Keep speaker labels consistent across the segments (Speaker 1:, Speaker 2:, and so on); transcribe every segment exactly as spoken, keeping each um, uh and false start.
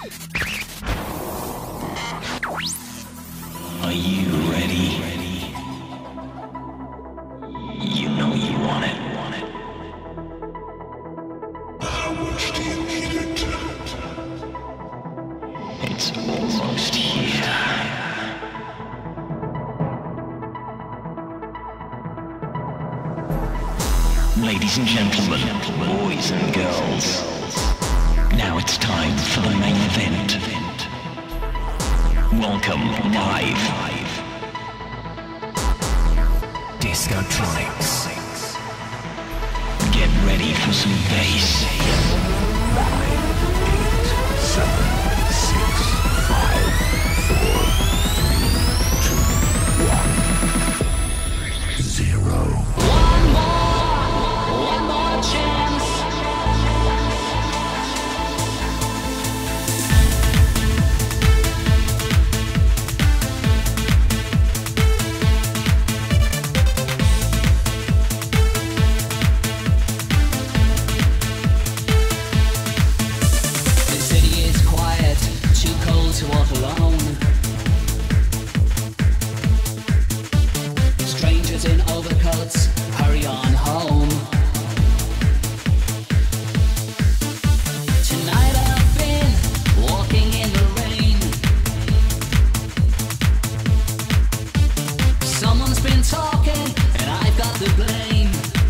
Speaker 1: Are you ready? You know you want it.
Speaker 2: How much do you need it?
Speaker 1: It's almost here. Ladies and gentlemen, boys and girls, now it's time for the main event. Welcome live. Discotronics. Get ready for some bass.
Speaker 2: Nine, eight, seven, six, five, four, three, two, one, zero.
Speaker 3: One more, one more chance. The city is quiet, too cold to walk alone. Strangers in overcoats, hurry on home. Tonight I've been walking in the rain. Someone's been talking and I've got the blame.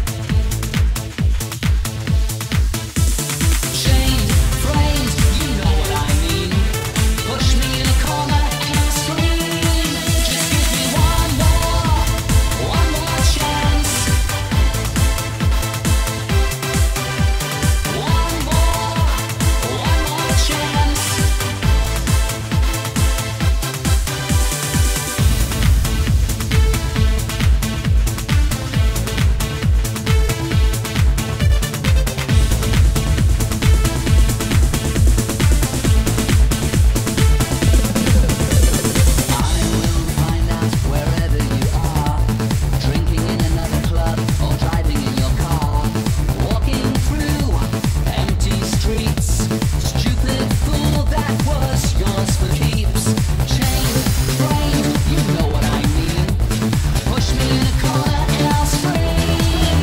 Speaker 3: Chained, framed, you know what I mean. Push me in a corner and I'll scream. Just give me one more, one more chance. One more, one more chance. I will find out wherever you are, drinking in another club or driving in your car, walking through empty streets. Stupid fool, that was yours for keeps. Chained, framed, you know what I mean. Push me in a corner and I'll scream.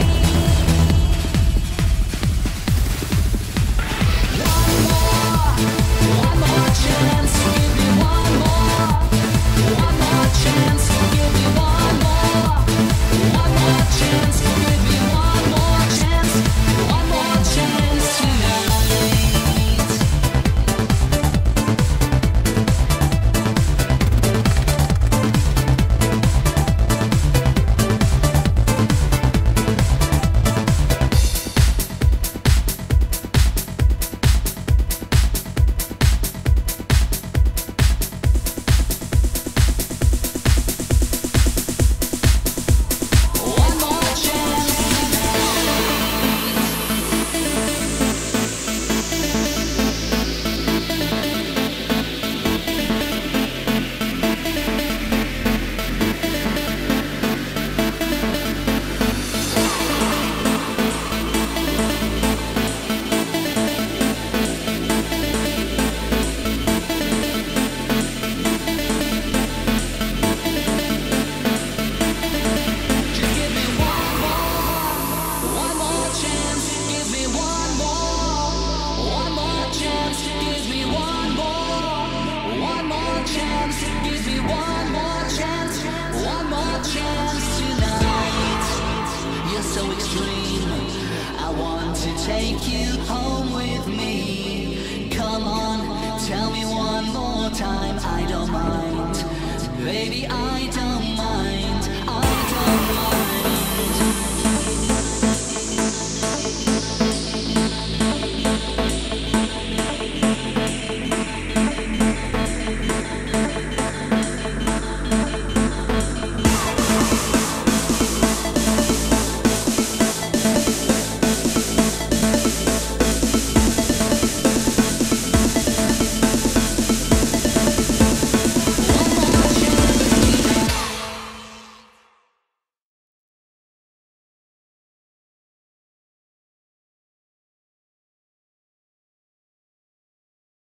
Speaker 3: One more, one more chance. Give me one more, one more chance. Give me one more, one more chance. Give me one more chance, one more chance tonight. One more chance Just give me one more, one more chance. Give me one more, one more chance. Give me one more, one more chance. Give me one more chance, one more chance tonight. You're so extreme. I want to take you home with me. Come on, tell me one more time. I don't mind, baby. I don't mind. I don't mind.